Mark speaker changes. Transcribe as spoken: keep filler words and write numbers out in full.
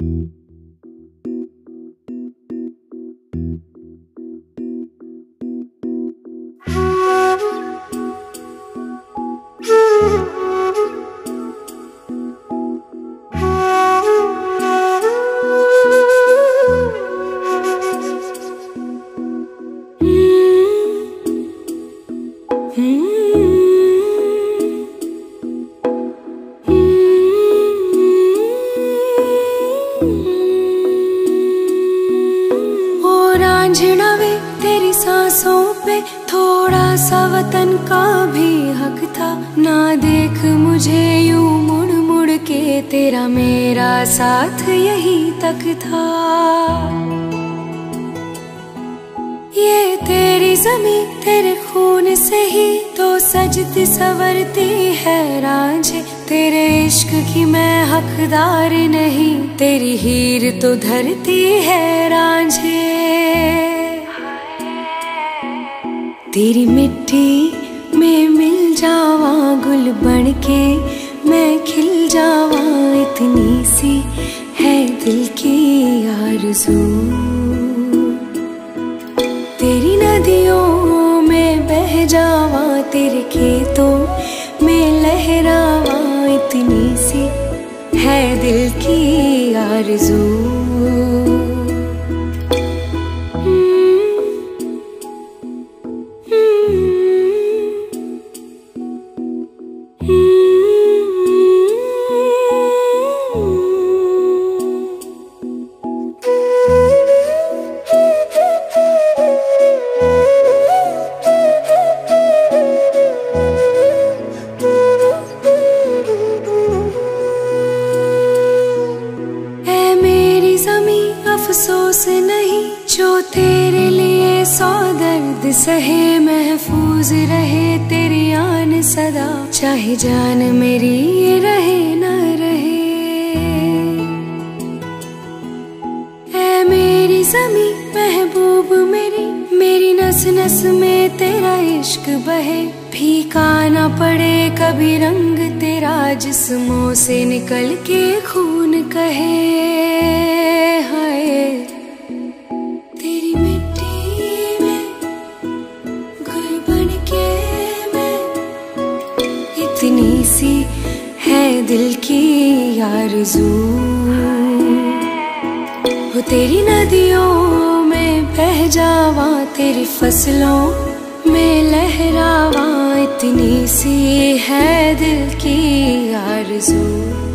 Speaker 1: वे तेरी सांसों पे थोड़ा सा वतन का भी हक था। ना देख मुझे यूं मुड़ मुड़ के, तेरा मेरा साथ यही तक था। ये तेरी ज़मीं तेरे खून से ही तो सजती संवरती है रांझे। तेरे इश्क की मैं हकदार नहीं, तेरी हीर तो धरती है रांझे। तेरी मिट्टी में मिल जावा गुल बन के, मैं खिल जावा, इतनी सी है दिल की आरज़ू। तेरी नदियों में बह जावा, तेरे खेतों में लहरावा, इतनी सी है दिल की आरज़ू। अफसोस नहीं जो तेरे लिए सौ दर्द सहे, महफूज रहे तेरी आन सदा, चाहे जान मेरी रहे न रहे। ऐ मेरी ज़मीं महबूब मेरी, मेरी नस नस में तेरा इश्क बहे। फीका ना पड़े कभी रंग तेरा, जिस्मों से निकल के खून कहे। हाय तेरी मिट्टी में गुल बन के मैं, इतनी सी है दिल की आरज़ू। हो तेरी नदियों में बह जावा, तेरी फसलों में लहरावा, इतनी सी है दिल की आरज़ू।